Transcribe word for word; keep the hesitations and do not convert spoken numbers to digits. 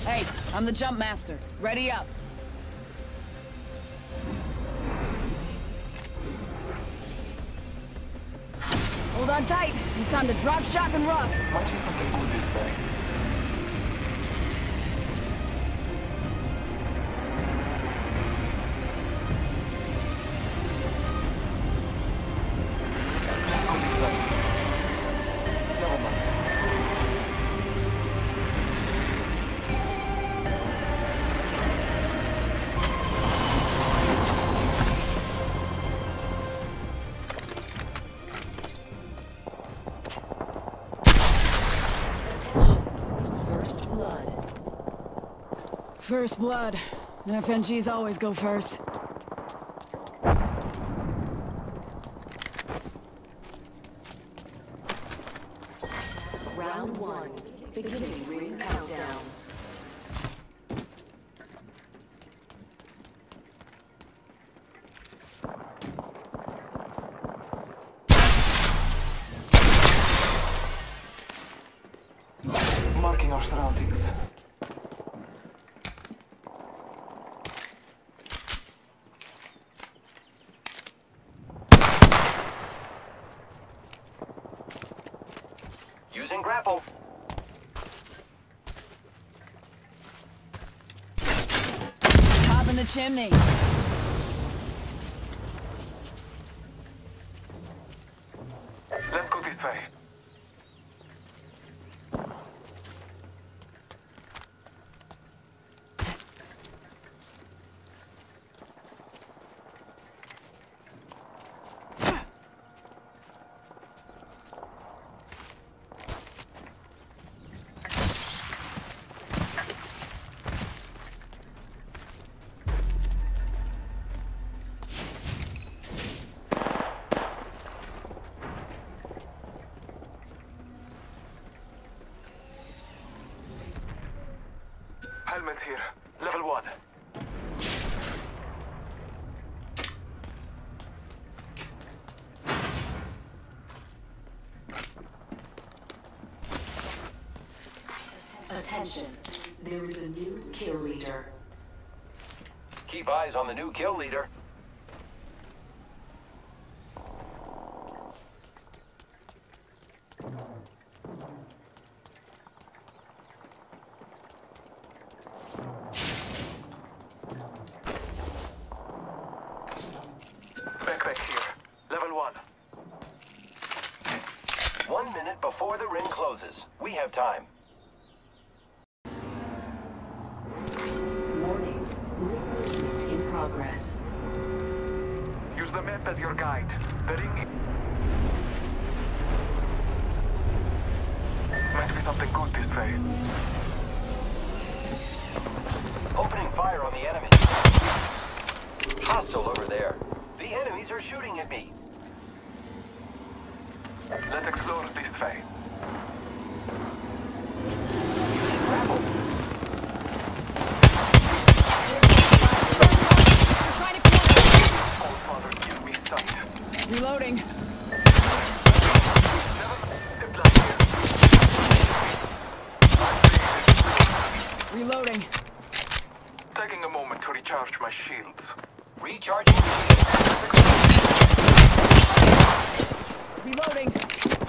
Hey, I'm the jump master. Ready up. Hold on tight. It's time to drop, shock, and rock. Might be something good this way. Let's go this way. Never mind. First blood. First blood. F N Gs always go first. Round one. Beginning ring countdown. Marking our surroundings. Using grapple. Top in the chimney. Let's go this way. Helmet here. Level one. Attention. There is a new kill leader. Keep eyes on the new kill leader. Backpack here. Level one. One minute before the ring closes. We have time. Warning. Ring movement in progress. Use the map as your guide. The ring might be something good this way. Opening fire on the enemy. Hostile over there. The enemies are shooting at me. Let's explore this way. Using grapple. I'm trying to kill Oh, Father, give me sight. you. Reloading. Never blind here. Reloading. Taking a moment to recharge my shields. Recharging shield. Reloading.